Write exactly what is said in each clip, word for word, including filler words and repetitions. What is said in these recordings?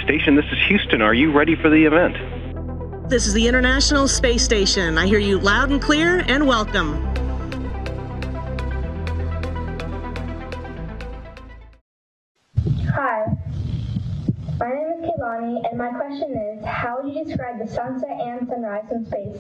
Station. This is Houston. Are you ready for the event? This is the International Space Station. I hear you loud and clear, and welcome. Hi, my name is Kehlani, and my question is, how would you describe the sunset and sunrise in space?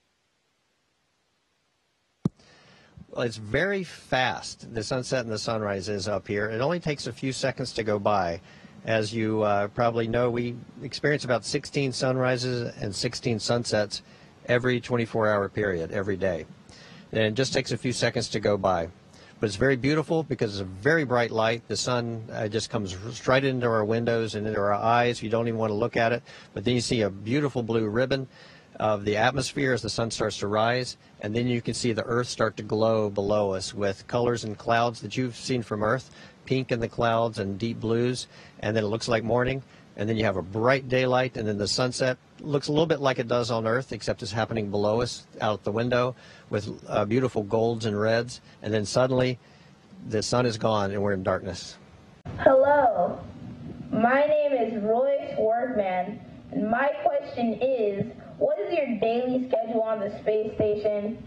Well, it's very fast, the sunset and the sunrise is up here. It only takes a few seconds to go by. As you uh, probably know, we experience about sixteen sunrises and sixteen sunsets every twenty-four hour period, every day. And it just takes a few seconds to go by. But it's very beautiful because it's a very bright light. The sun uh, just comes straight into our windows and into our eyes. You don't even want to look at it. But then you see a beautiful blue ribbon of the atmosphere as the sun starts to rise, and then you can see the Earth start to glow below us with colors and clouds that you've seen from Earth, pink in the clouds and deep blues, and then it looks like morning, and then you have a bright daylight, and then the sunset looks a little bit like it does on Earth, except it's happening below us out the window with uh, beautiful golds and reds, and then suddenly the sun is gone and we're in darkness. Hello, my name is Royce Workman, and my question is, what is your daily schedule on the space station?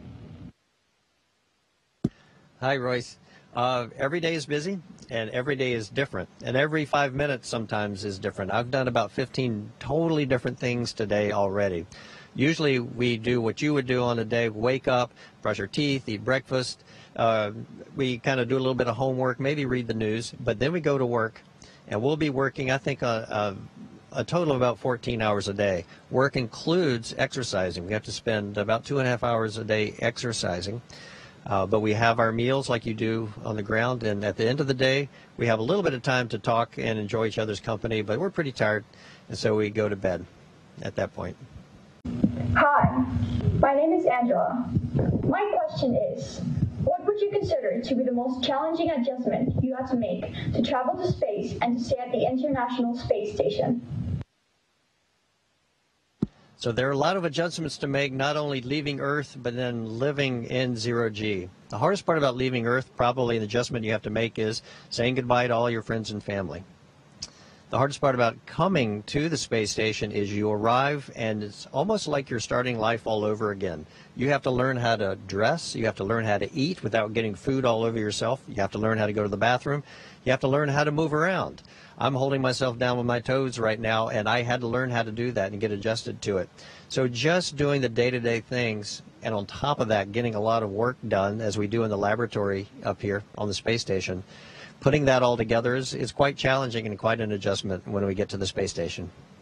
Hi, Royce. Uh, every day is busy, and every day is different, and every five minutes sometimes is different. I've done about fifteen totally different things today already. Usually we do what you would do on a day: wake up, brush our teeth, eat breakfast. Uh, we kind of do a little bit of homework, maybe read the news, but then we go to work, and we'll be working, I think, uh, uh, a total of about fourteen hours a day. Work includes exercising. We have to spend about two and a half hours a day exercising. Uh, but we have our meals like you do on the ground, and at the end of the day, we have a little bit of time to talk and enjoy each other's company, but we're pretty tired, and so we go to bed at that point. Hi, my name is Angela. My question is, what would you consider to be the most challenging adjustment you have to make to travel to space and to stay at the International Space Station? So there are a lot of adjustments to make, not only leaving Earth, but then living in zero G. The hardest part about leaving Earth, probably an adjustment you have to make, is saying goodbye to all your friends and family. The hardest part about coming to the space station is you arrive, and it's almost like you're starting life all over again. You have to learn how to dress. You have to learn how to eat without getting food all over yourself. You have to learn how to go to the bathroom. You have to learn how to move around. I'm holding myself down with my toes right now, and I had to learn how to do that and get adjusted to it. So just doing the day-to-day things, and on top of that, getting a lot of work done, as we do in the laboratory up here on the space station, putting that all together is, is quite challenging and quite an adjustment when we get to the space station.